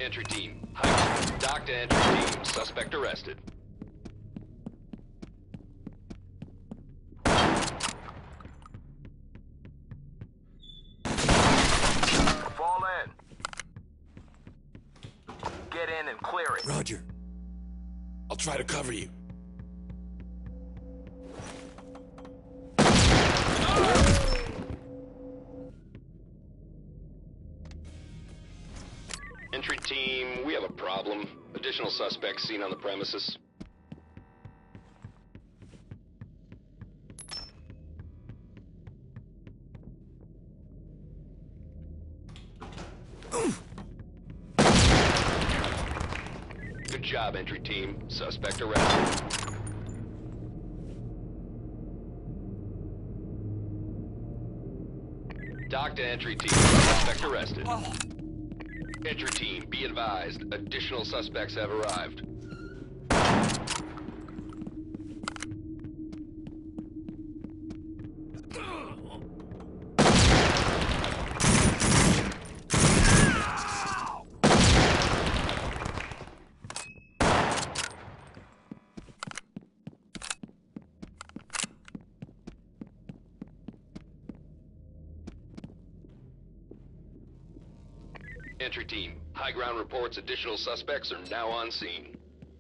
Entry team. Hi. Dock to entry team. Suspect arrested. Fall in. Get in and clear it. Roger. I'll try to cover you. Entry team, we have a problem. Additional suspects seen on the premises. Good job, entry team. Suspect arrested. Dock to entry team. Suspect arrested. Entry team, be advised. Additional suspects have arrived. Entry team, high ground reports additional suspects are now on scene.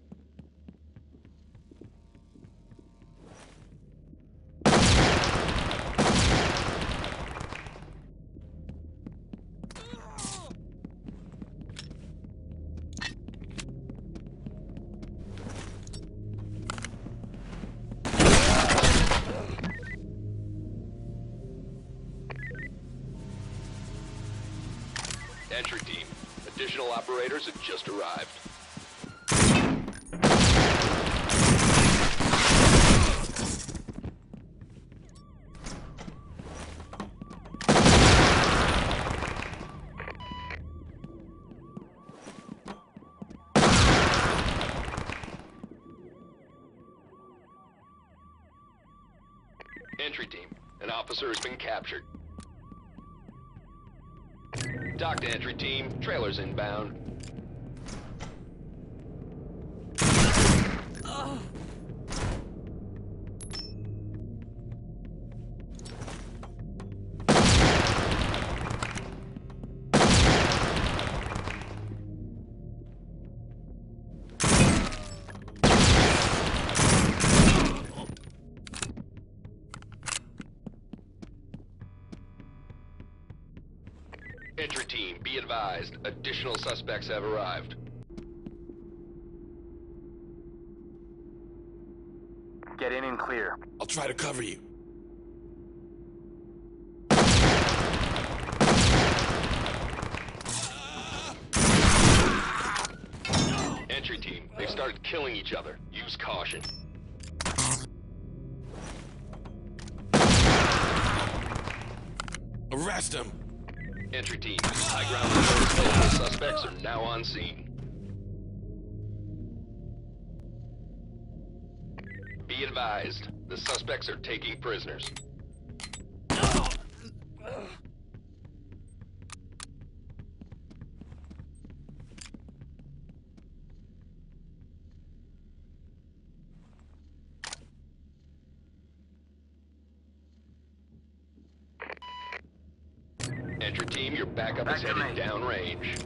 Entry team, additional operators have just arrived. Entry team, an officer has been captured. Dock to entry team, trailers inbound. Entry team, be advised. Additional suspects have arrived. Get in and clear. I'll try to cover you. Entry team, they've started killing each other. Use caution. Arrest him! Entry team, high ground reports multiple suspects are now on scene. Be advised, the suspects are taking prisoners. Entry team, your backup is headed downrange.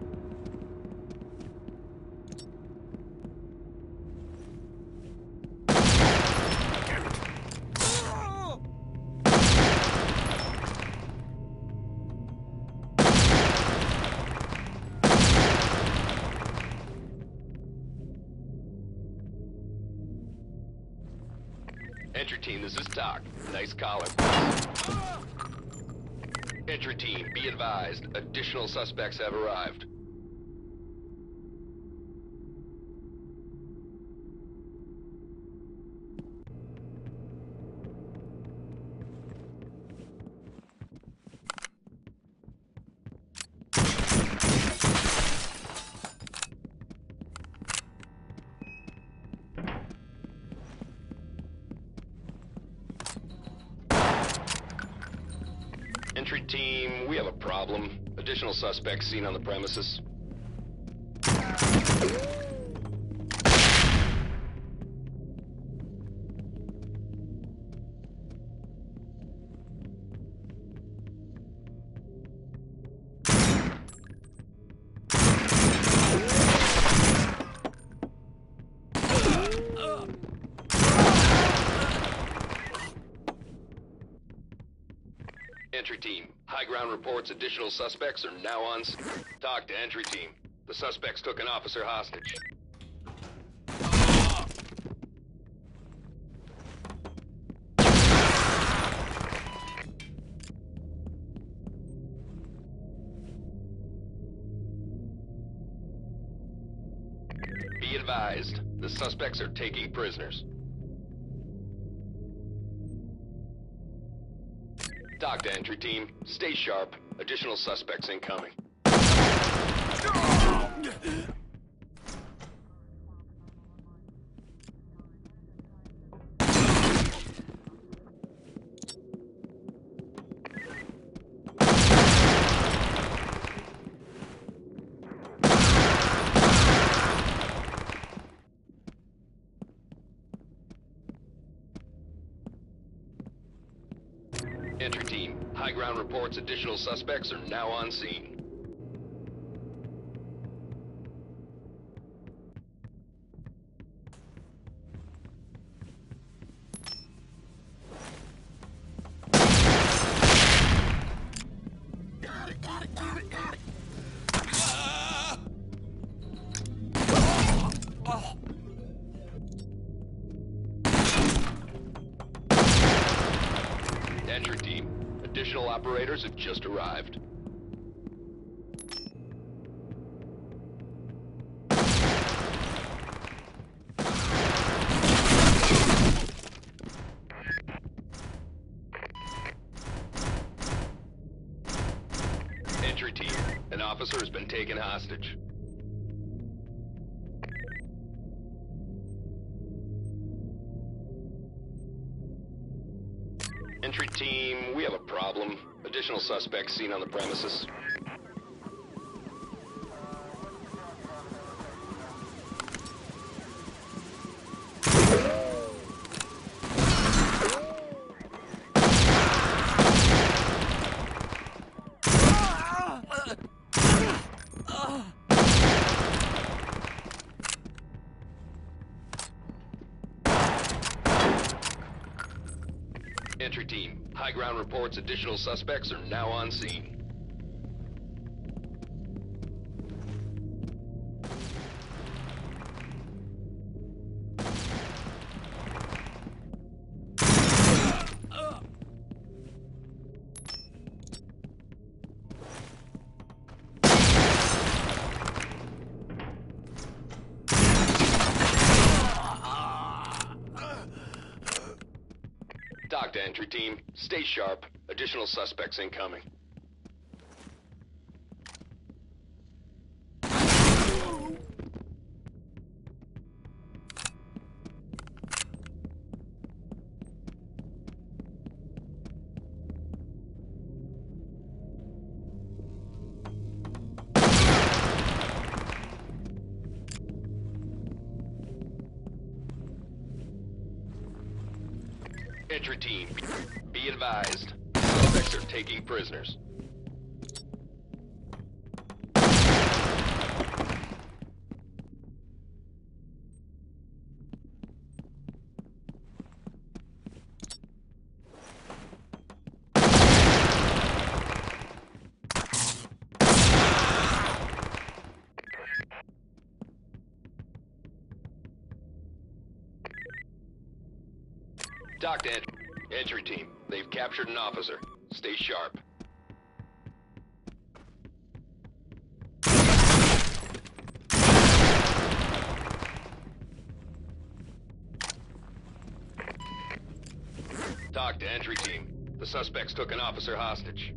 Entry team, this is Doc. Nice collar. Entry team, be advised. Additional suspects have arrived. Entry team, we have a problem. Additional suspects seen on the premises. Entry team, high ground reports additional suspects are now on. Talk to entry team. The suspects took an officer hostage. Be advised, the suspects are taking prisoners. Talk to entry team. Stay sharp. Additional suspects incoming. Entry team, high ground reports additional suspects are now on scene. Entry team, additional operators have just arrived. Entry team, an officer has been taken hostage. Entry team, we have a problem. Additional suspects seen on the premises. Entry team, high ground reports additional suspects are now on scene. Talk to entry team. Stay sharp. Additional suspects incoming. Entry team, be advised. Suspects are taking prisoners. Talk to entry team. They've captured an officer. Stay sharp. Talk to entry team. The suspects took an officer hostage.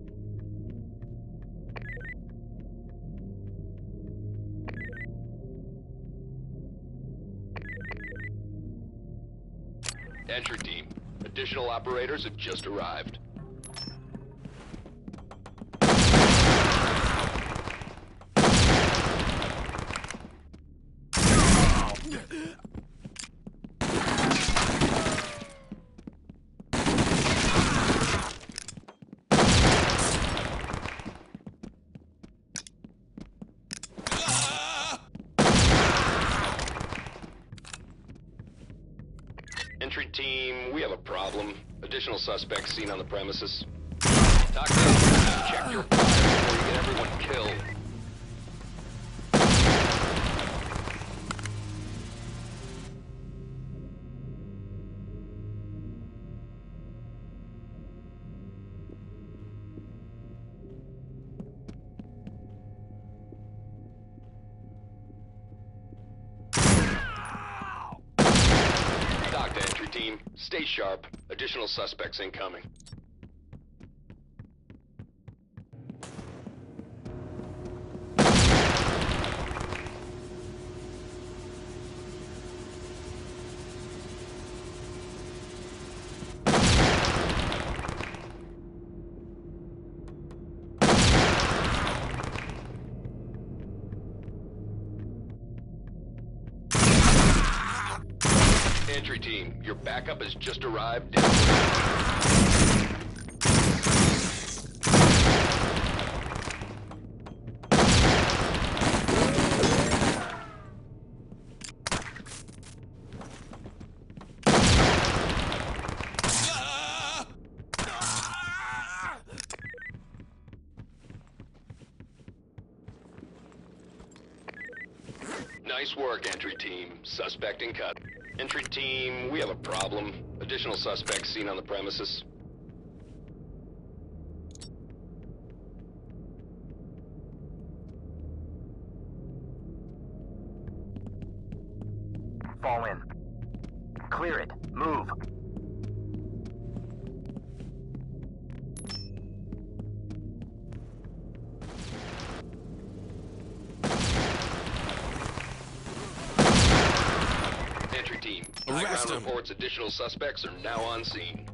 Entry team, additional operators have just arrived. team, we have a problem. Additional suspects seen on the premises. Talk to them. Check your fire before you get everyone killed. Talk to entry team. Stay sharp. Additional suspects incoming. Entry team, your backup has just arrived down. Nice work, entry team. Suspect in cut. Entry team, we have a problem. Additional suspects seen on the premises. Fall in. Clear it. Move. Entry team, Arrest high ground him. reports additional suspects are now on scene.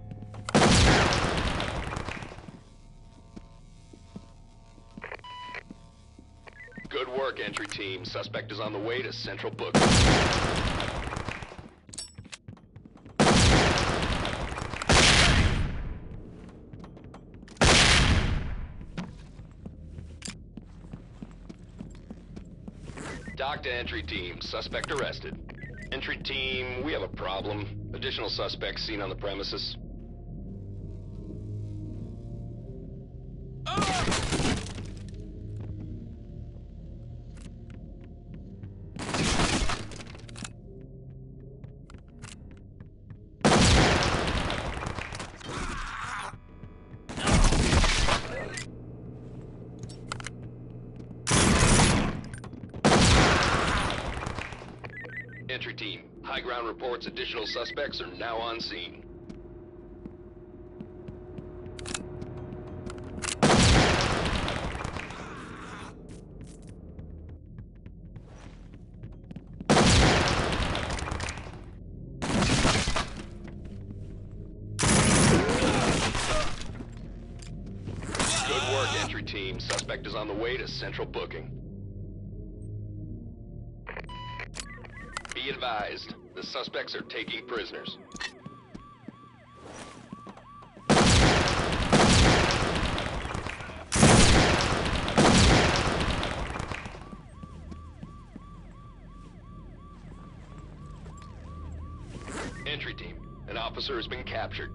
Good work, entry team. Suspect is on the way to Central Book. Dock to entry team. Suspect arrested. Entry team, we have a problem. Additional suspects seen on the premises. Entry team, high ground reports additional suspects are now on scene. Good work, entry team. Suspect is on the way to Central Booking. Be advised, the suspects are taking prisoners. Entry team, an officer has been captured.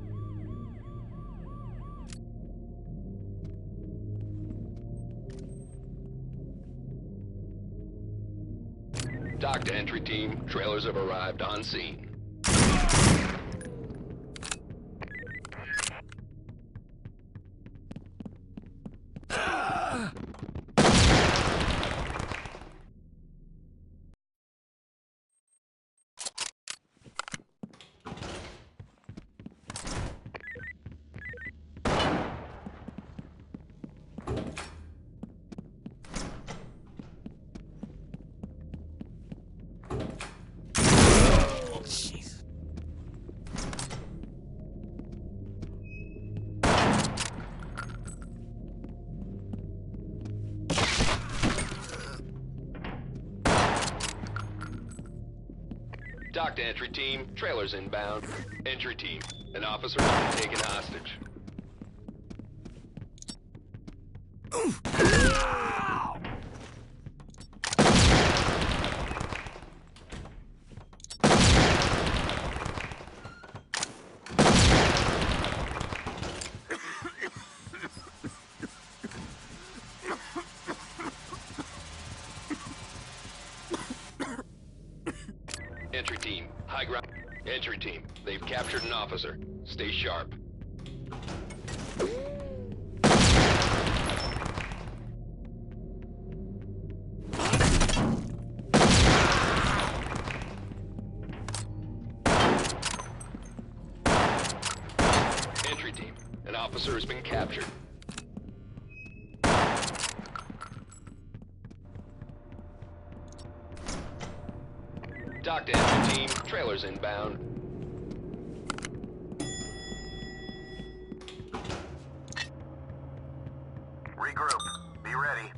Dock to entry team. Trailers have arrived on scene. Dock to entry team. Trailers inbound. Entry team. An officer has been taken hostage. high ground. Entry team, they've captured an officer. Stay sharp. Entry team, an officer has been captured. Dock to entry team, trailers inbound. Regroup. Be ready.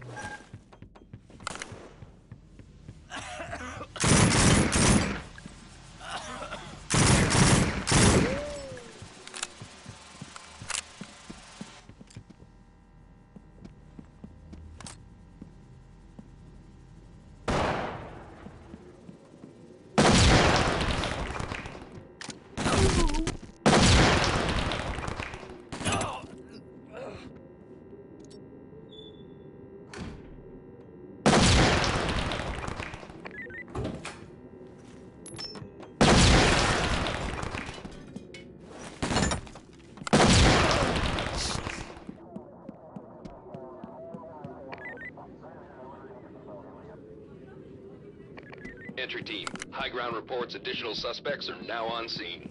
Entry team, high ground reports additional suspects are now on scene.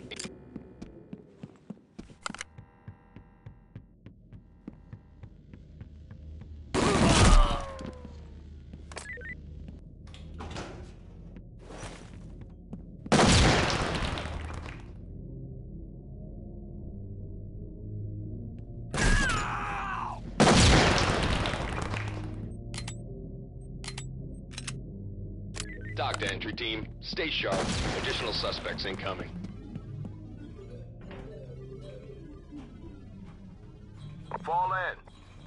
Dock to entry team, stay sharp. Additional suspects incoming. Fall in.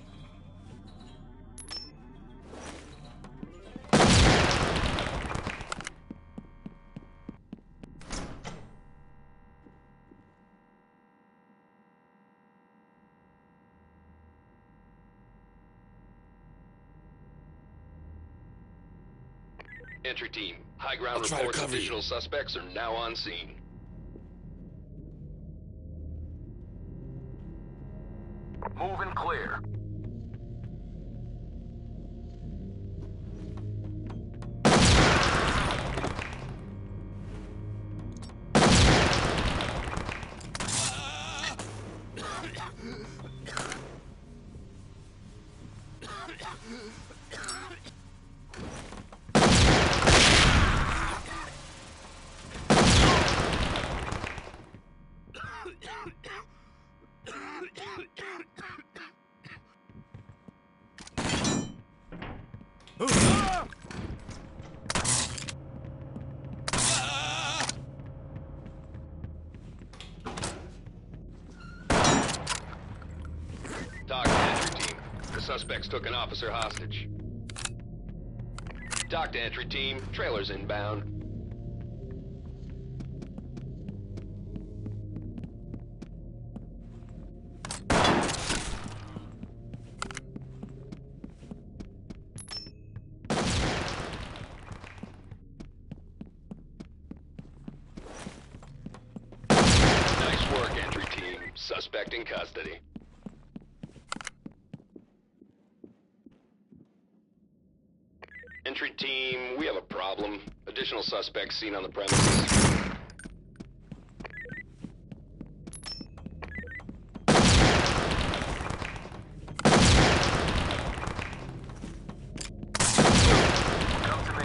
Entry team, high ground I'll try to reports cover you. additional suspects are now on scene. Move and clear. Dock to entry team, the suspects took an officer hostage. Dock to entry team, trailers inbound. Nice work, entry team. Suspect in custody. Entry team, we have a problem. Additional suspects seen on the premises. Come to me.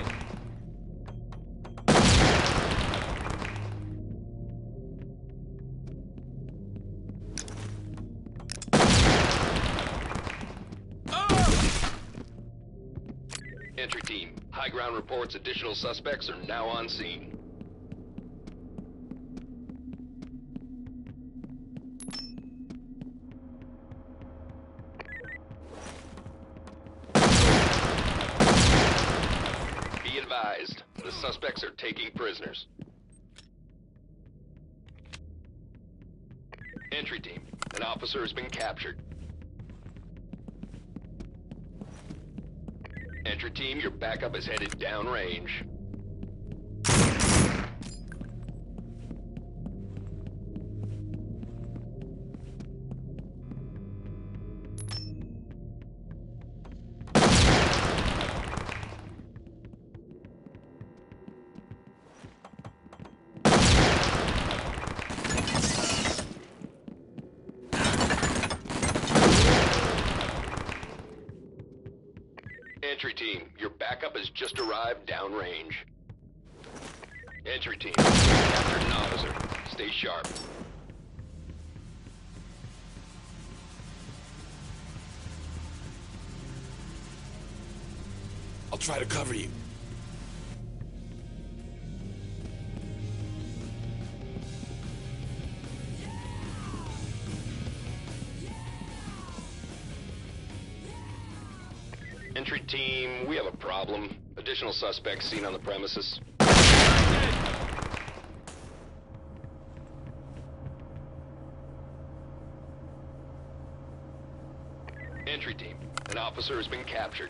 Entry team, high ground reports additional suspects are now on scene. Be advised, the suspects are taking prisoners. Entry team, an officer has been captured. Entry team, your backup is headed downrange. Entry team, your backup has just arrived downrange. Entry team, you captured an officer. Stay sharp. I'll try to cover you. Entry team, we have a problem. Additional suspects seen on the premises. Entry team, an officer has been captured.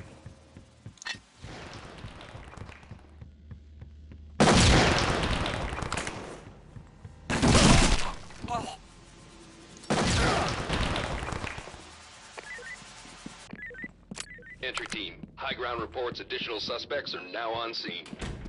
Entry team, high ground reports additional suspects are now on scene.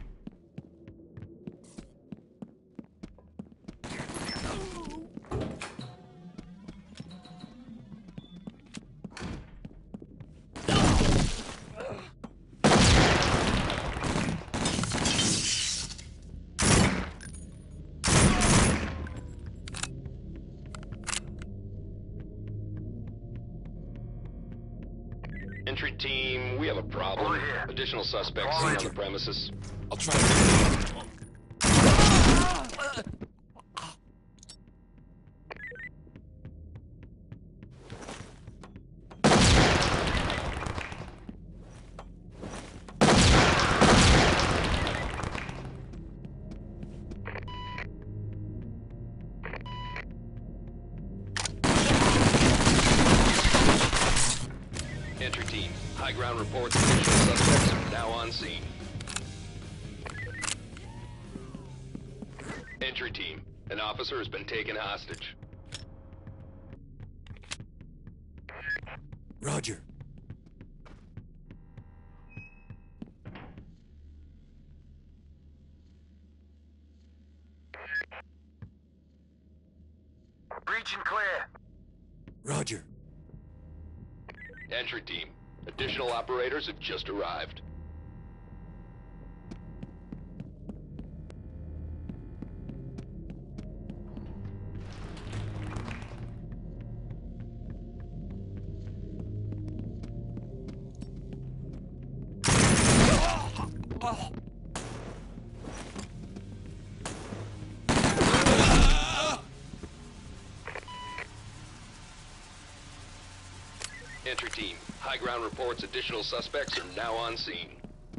Entry team, we have a problem. Over here. Additional suspects seen on the premises. I'll try to... Entry team, high ground reports additional suspects are now on scene. Entry team, an officer has been taken hostage. Roger. Breach and clear. Roger. Entry team, additional operators have just arrived. Entry team, high ground reports additional suspects are now on scene.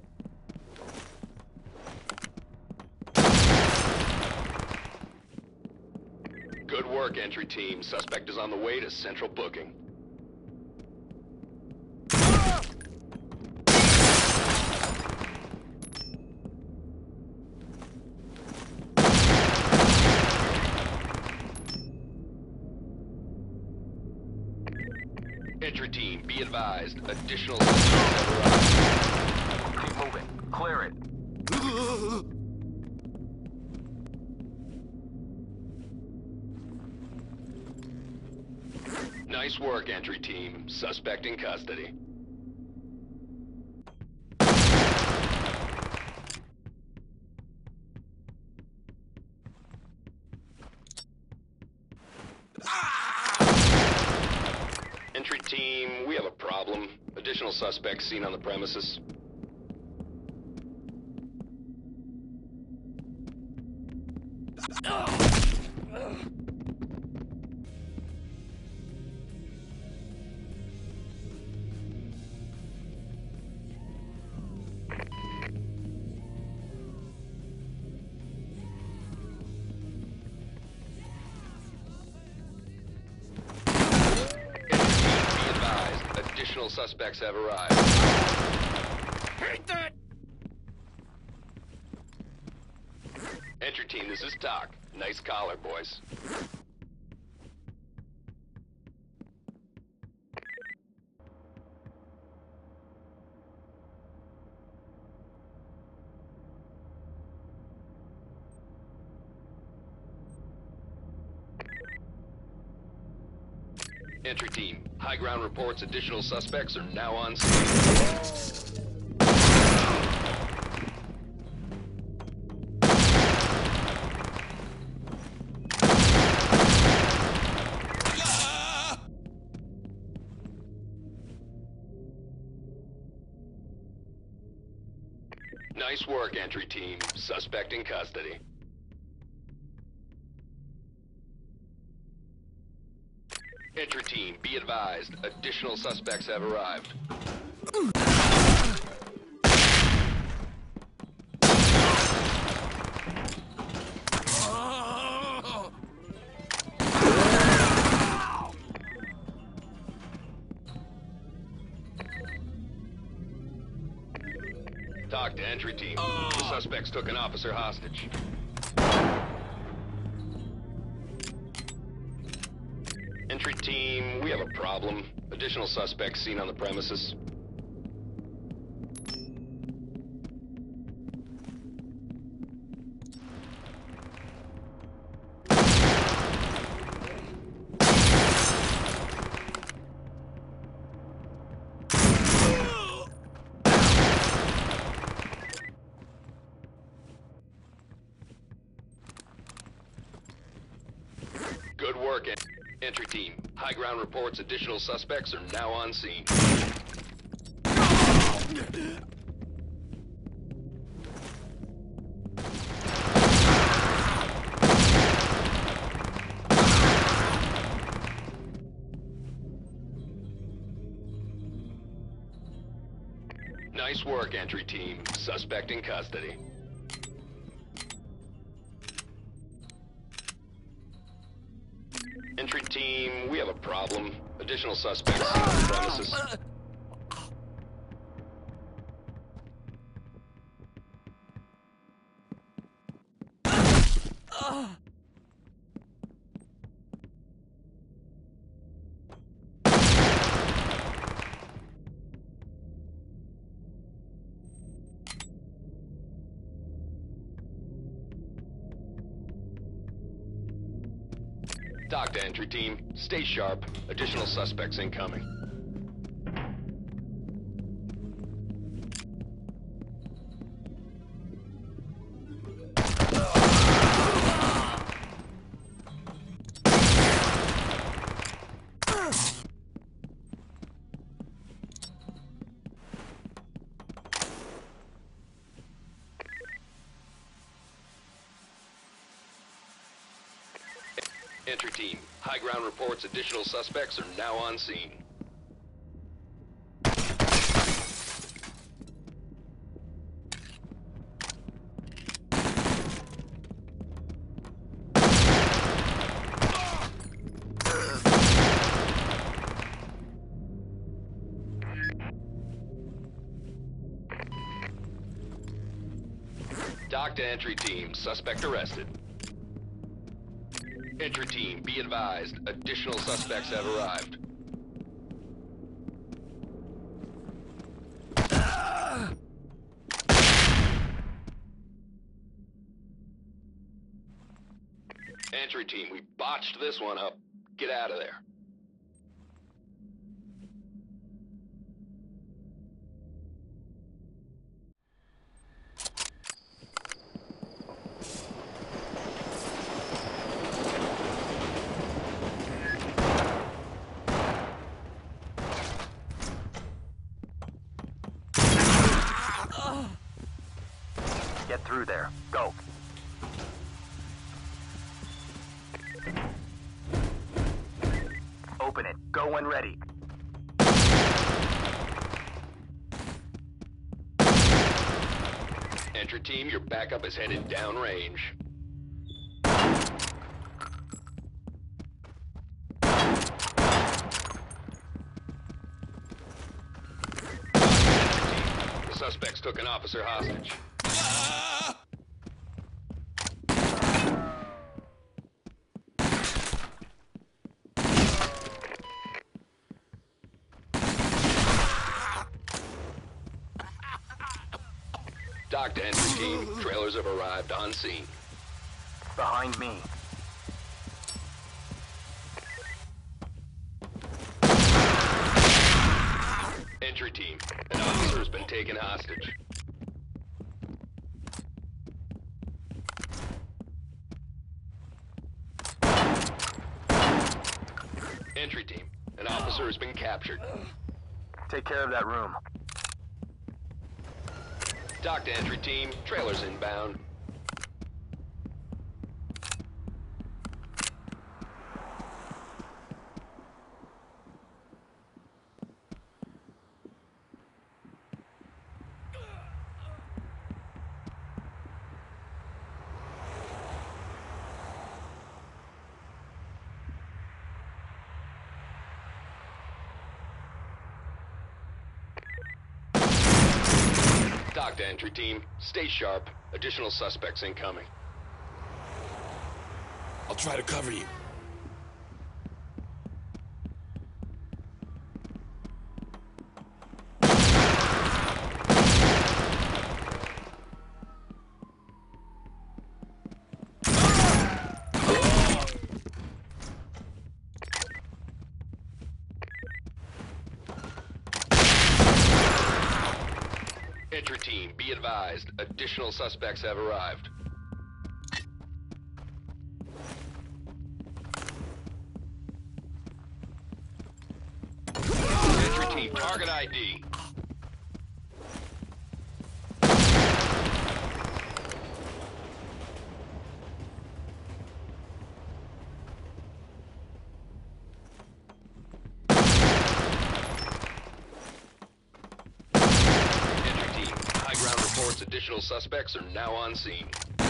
Good work, entry team. Suspect is on the way to central booking. Entry team, be advised. Additional suspects have arrived. Keep moving. Clear it. Nice work, entry team. Suspect in custody. Entry team, we have a problem. Additional suspects seen on the premises. Additional suspects have arrived. Hate that! Entry team, this is Doc. Nice collar, boys. Entry team, high ground reports additional suspects are now on scene. Nice work, entry team. Suspect in custody. Entry team, be advised. Additional suspects have arrived. Talk to entry team. The suspects took an officer hostage. Entry team, we have a problem. Additional suspects seen on the premises. Good work, entry team. High ground reports additional suspects are now on scene. Nice work, entry team. Suspect in custody. Entry team, we have a problem. Additional suspects seen on the premises. Talk to entry team. Stay sharp. Additional suspects incoming. Entry team, high ground reports additional suspects are now on scene. Talk to entry team, suspect arrested. Entry team, be advised. Additional suspects have arrived. Entry team, we botched this one up. Get out of there. Get through there. Go. Open it. Go when ready. Entry team, your backup is headed downrange. The suspects took an officer hostage. Talk to entry team. Trailers have arrived on scene. Behind me. Entry team. An officer has been taken hostage. Entry team. An officer has been captured. Take care of that room. Dock to entry team. Trailers inbound. Dock to entry team. Stay sharp. Additional suspects incoming. I'll try to cover you. Entry team, be advised. Additional suspects have arrived. Entry team, target ID. Entry team, high ground reports additional suspects are now on scene.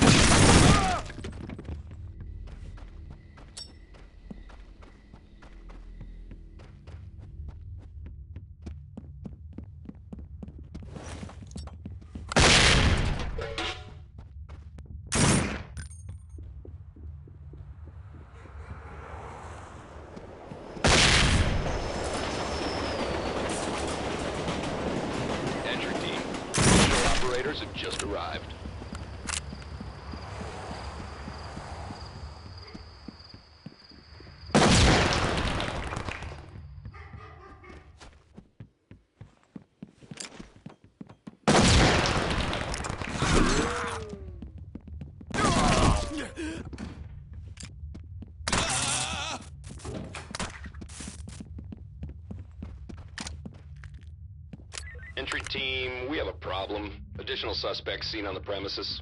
Entry team, additional operators have just arrived. Entry team, we have a problem. Additional suspects seen on the premises.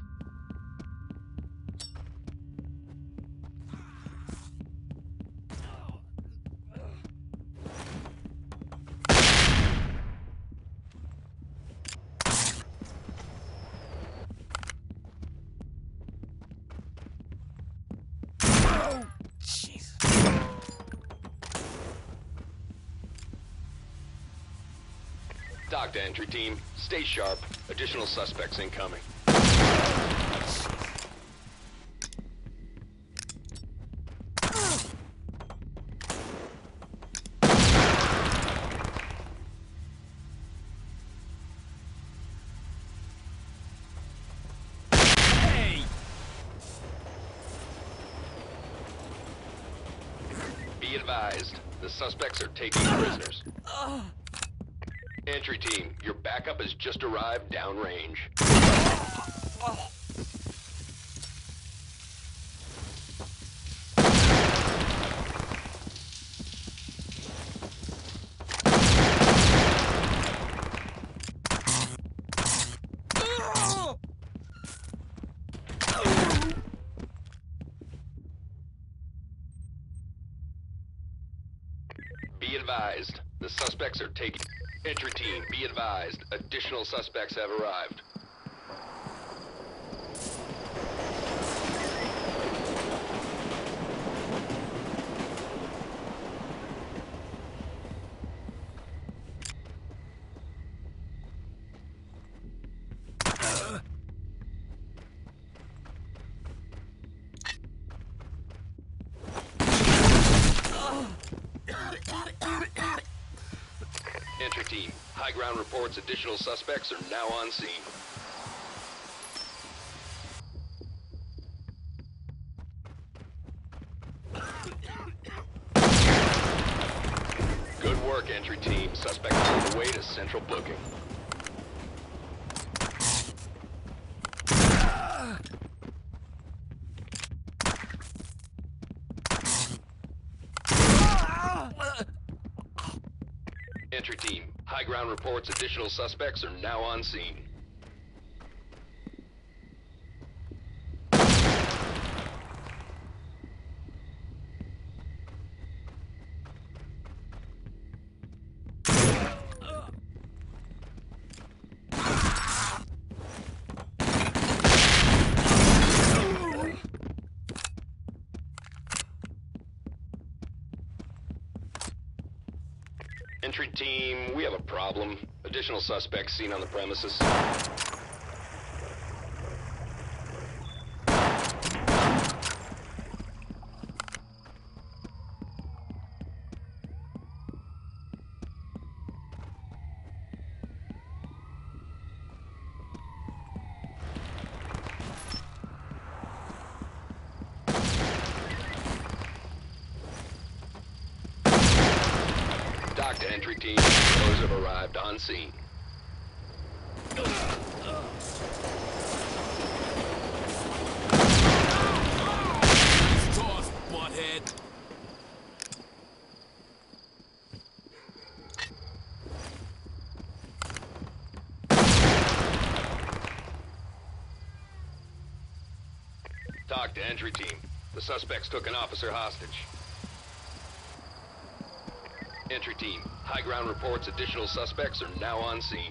Dock to entry team, stay sharp. Additional suspects incoming. Be advised, the suspects are taking prisoners. Entry team, your backup has just arrived downrange. Be advised, the suspects are taking... Entry team, be advised, additional suspects have arrived. Entry team, high ground reports additional suspects are now on scene. Good work, entry team. Suspects on the way to central booking. Entry team, high ground reports additional suspects are now on scene. Entry team, we have a problem. Additional suspects seen on the premises. Dock to entry team. Those have arrived on scene. Toss, butthead. Dock to entry team. The suspects took an officer hostage. Entry team, high ground reports additional suspects are now on scene.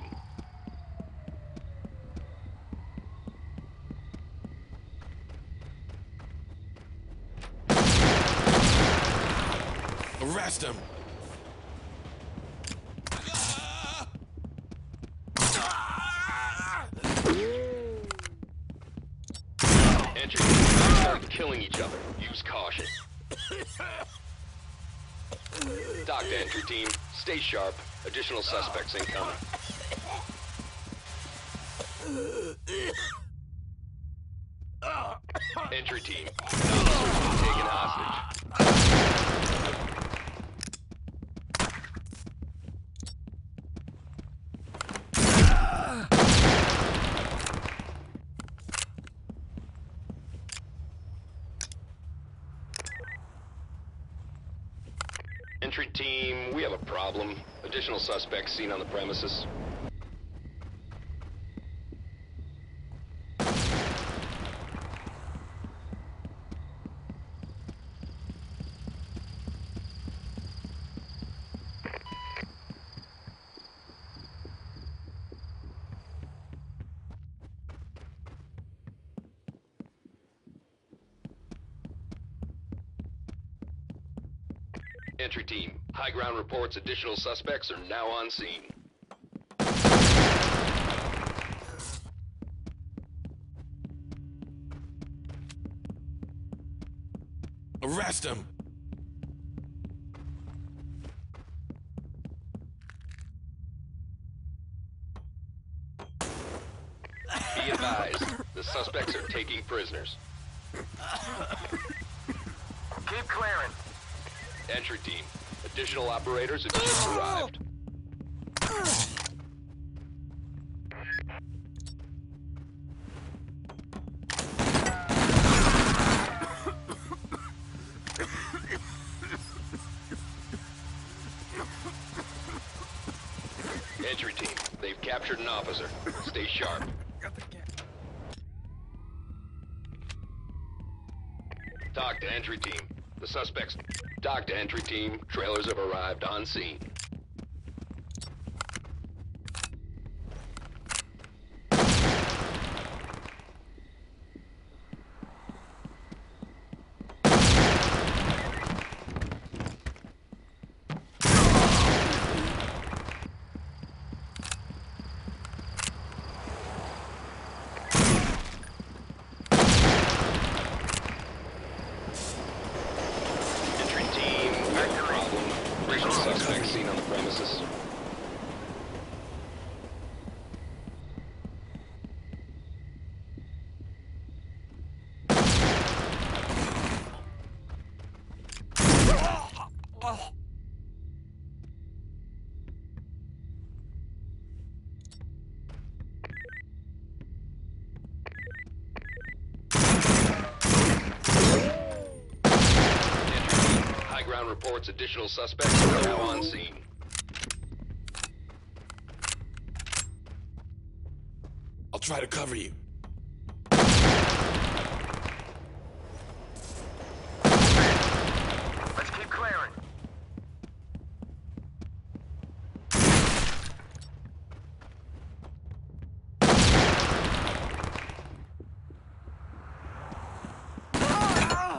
Arrest him. Entry team, start killing each other. Use caution. Dock to entry team, stay sharp. Additional suspects incoming. Entry team, officers taken hostage. Entry team, we have a problem. Additional suspects seen on the premises. Entry team, high ground reports additional suspects are now on scene. Arrest him. Be advised, the suspects are taking prisoners. Keep clearing. Entry team, additional operators have just arrived. Entry team, they've captured an officer. Stay sharp. Dock to entry team. The suspects. Dock to entry team. Trailers have arrived on scene. Suspect seen on the premises. High ground reports additional suspects are now on scene. I'll try to cover you. Let's keep clearing.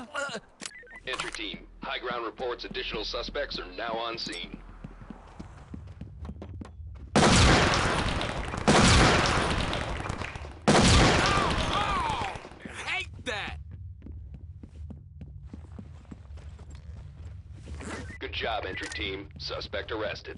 Entry team, high ground reports additional suspects are now on scene. job, entry team. Suspect arrested.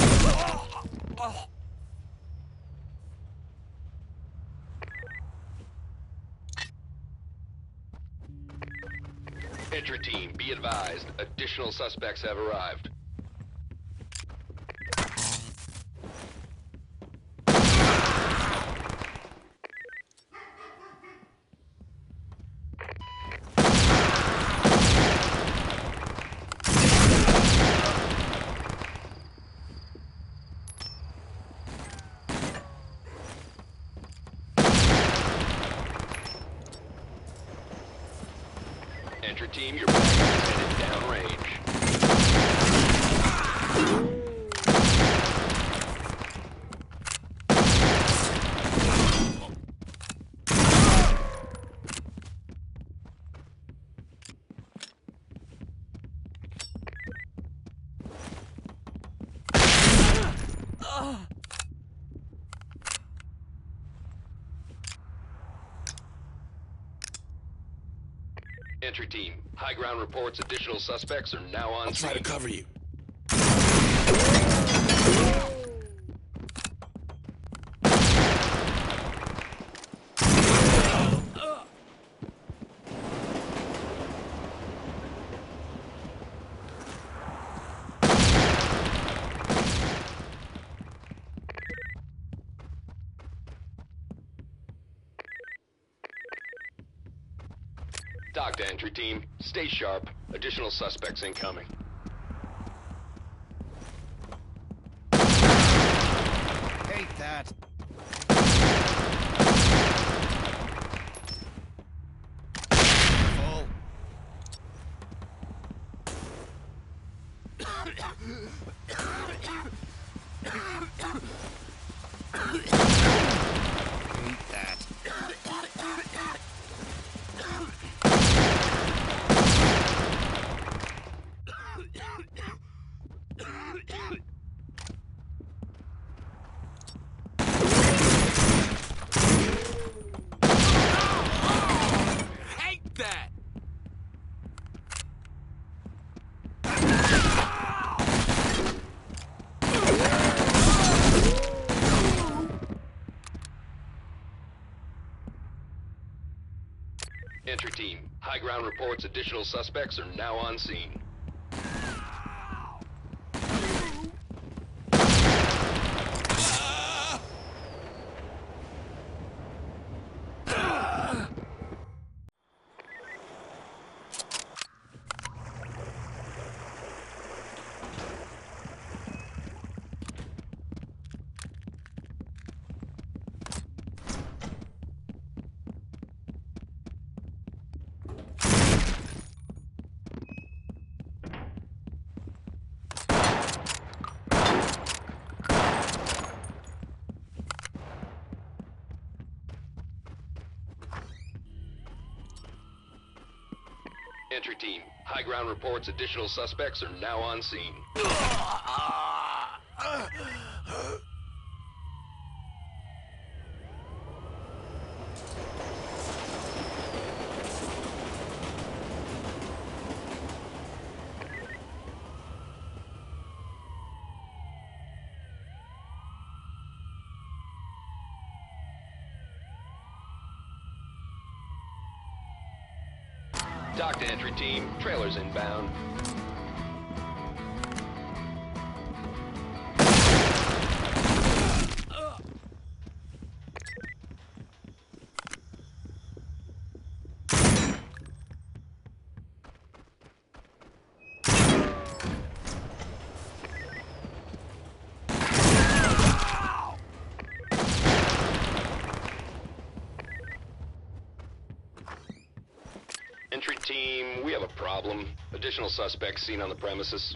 Entry team, be advised. Additional suspects have arrived. Entry team, your backup is headed downrange. Entry team, high ground reports additional suspects are now on I'll try to cover you. Dock to entry team. Stay sharp. Additional suspects incoming. Hate that. Full. Hate that. Hate that! Entry team, high ground reports additional suspects are now on scene. Entry team, high ground reports additional suspects are now on scene. Dock to entry team, trailers inbound. Entry team, we have a problem. Additional suspects seen on the premises.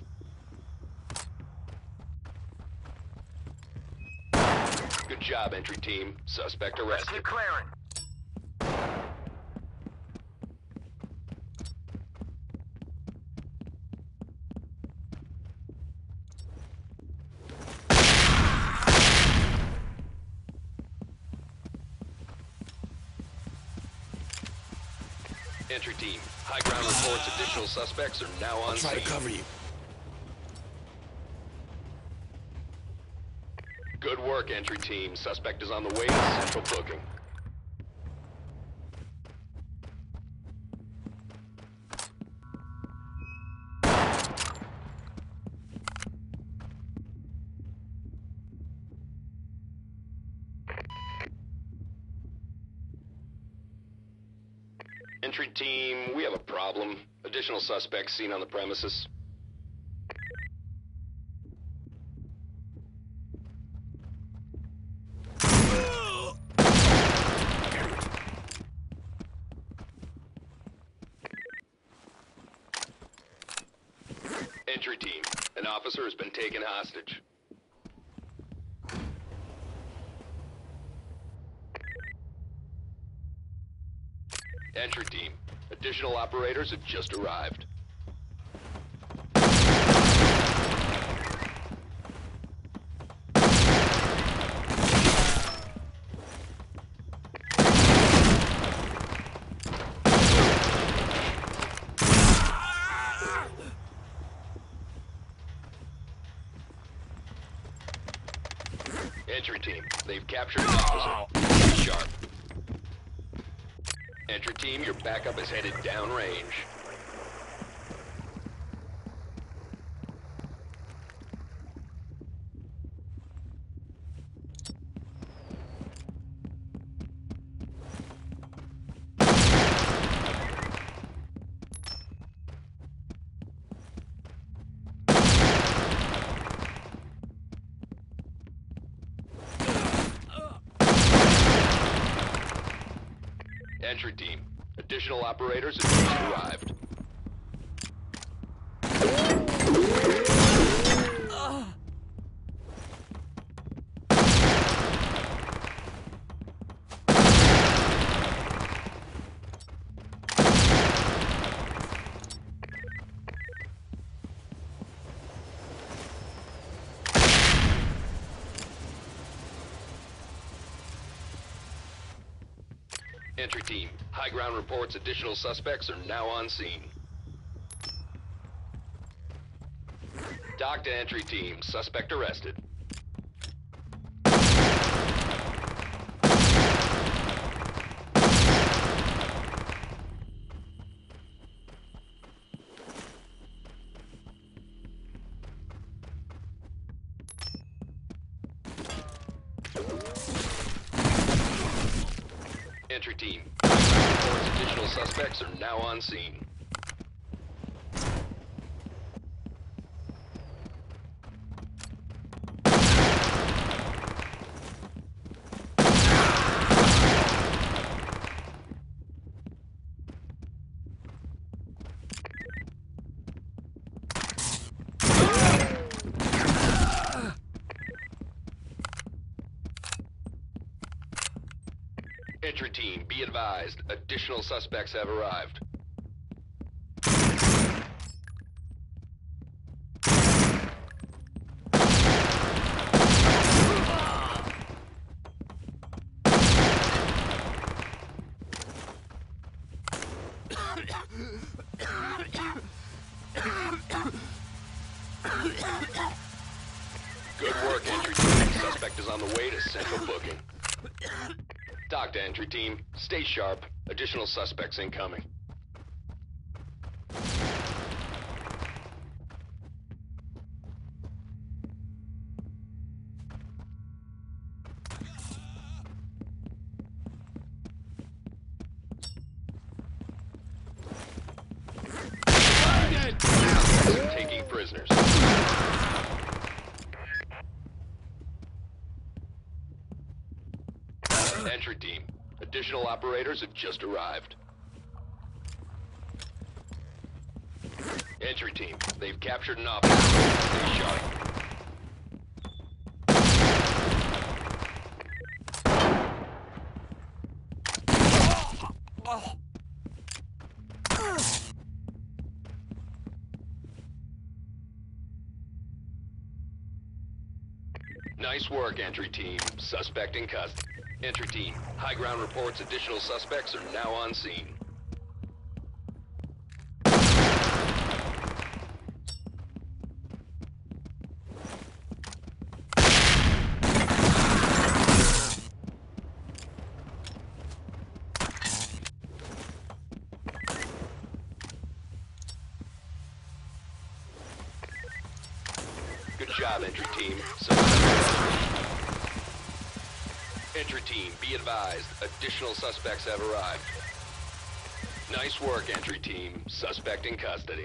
Good job, entry team. Suspect arrested. Keep clearing. Entry team, high ground reports additional suspects are now on I'll try scene. to cover you. work, entry team. Suspect is on the way to central booking. Entry team, we have a problem. Additional suspects seen on the premises. Entry team, an officer has been taken hostage. Entry team, additional operators have just arrived. Entry team, they've captured an officer. Sharp. Entry team, your backup is headed downrange. Entry team, additional operators have just arrived. Entry team, high ground reports additional suspects are now on scene. Dock to entry team, suspect arrested. Entry team, reports additional suspects are now on scene. Entry team, be advised, additional suspects have arrived. Good work, entry team. Suspect is on the way to central booking. Dock to entry team. Stay sharp. Additional suspects incoming. Taking prisoners. Entry team. Additional operators have just arrived. Entry team. They've captured an officer. Stay sharp. Nice work, entry team. Suspect in custody. Entry team, high ground reports additional suspects are now on scene. job, entry team. Entry team, be advised. Additional suspects have arrived. Nice work, entry team. Suspect in custody.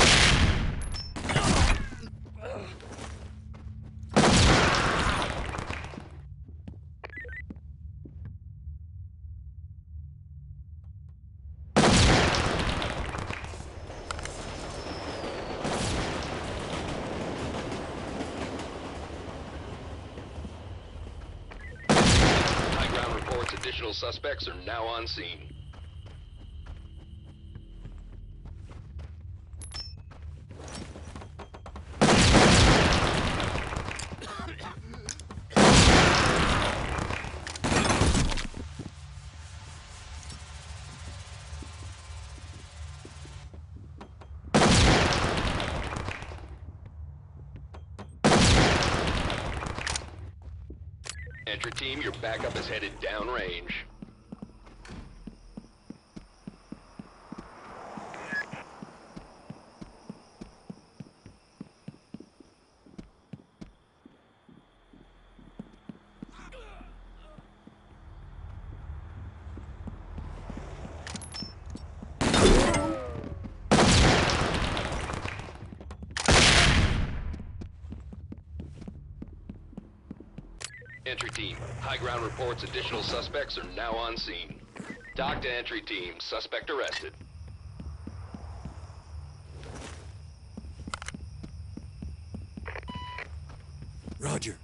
High ground reports additional suspects are now on scene. Entry team, your backup is headed downrange. Entry team, high ground reports additional suspects are now on scene. Dock to entry team, suspect arrested. Roger.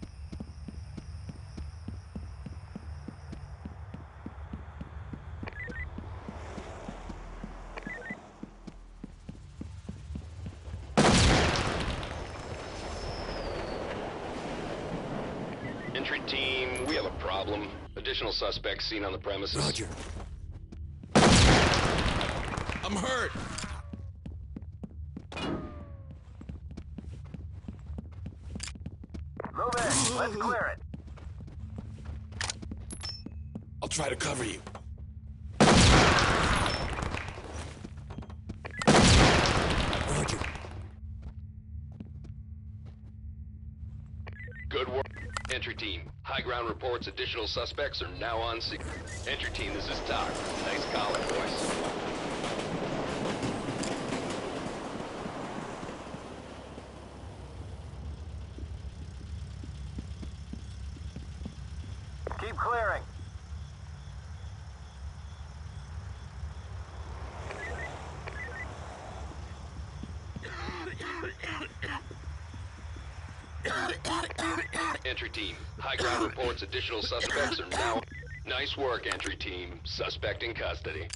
Entry team, we have a problem. Additional suspects seen on the premises. Roger. I'm hurt. Move in. Let's clear it. I'll try to cover you. Roger. Good work. Entry team, high ground reports additional suspects are now on scene. Entry team, this is Doc. Nice calling, boys. Keep clearing. Entry team, high ground reports additional suspects are now... Nice work, entry team. Suspect in custody.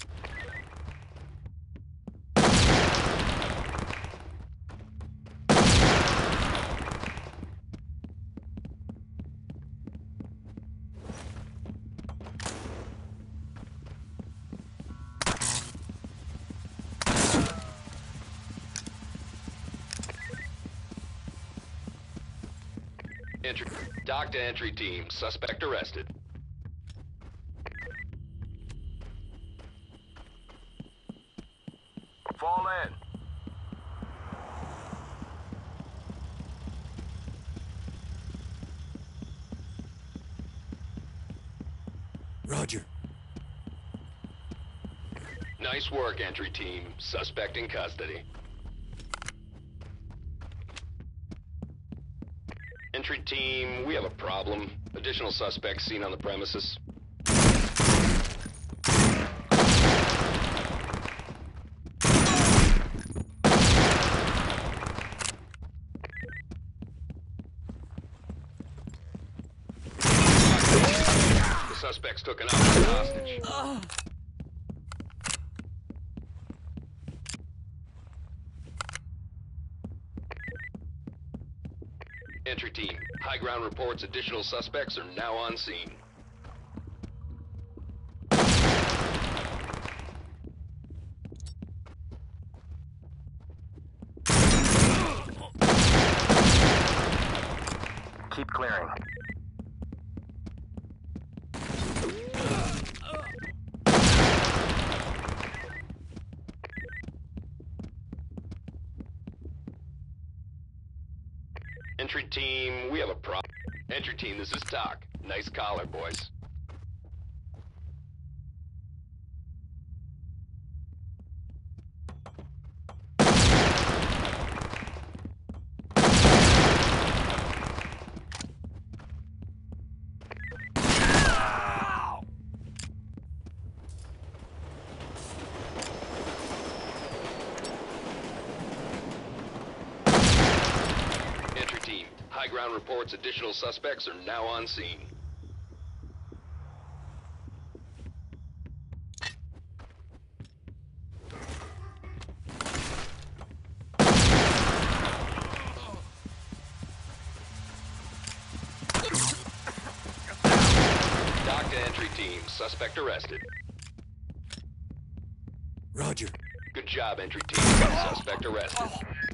Entry. Dock to entry team. Suspect arrested. Fall in. Roger. Nice work, entry team. Suspect in custody. Entry team, we have a problem. Additional suspects seen on the premises. The suspects took an officer hostage. Entry team, high ground reports additional suspects are now on scene. Keep clearing. Entry team, we have a problem. Entry team, this is Doc. Nice collar, boys. Entry team, high ground reports additional suspects are now on scene. Doc to entry team, suspect arrested. Roger. Good job, entry team. Suspect arrested.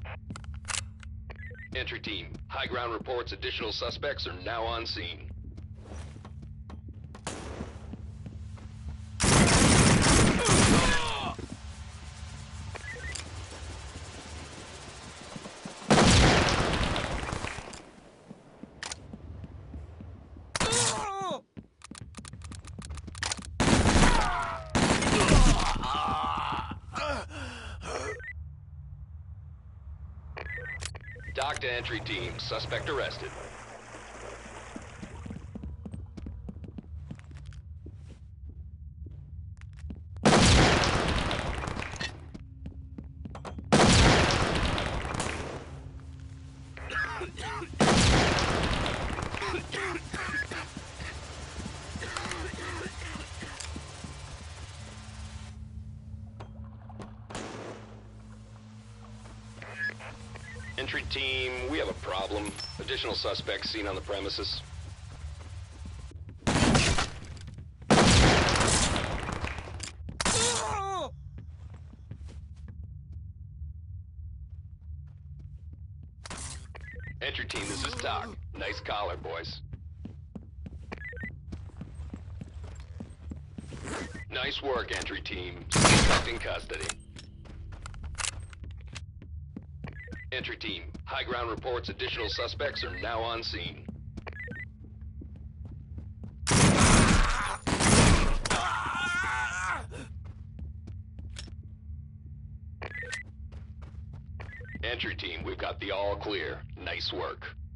Entry team, high ground reports additional suspects are now on scene. Doc to entry team, suspect arrested. Entry team, we have a problem. Additional suspects seen on the premises. Entry team, this is Doc. Nice collar, boys. Nice work, entry team. Suspect in custody. Entry team, high ground reports additional suspects are now on scene. Entry team, we've got the all clear. Nice work.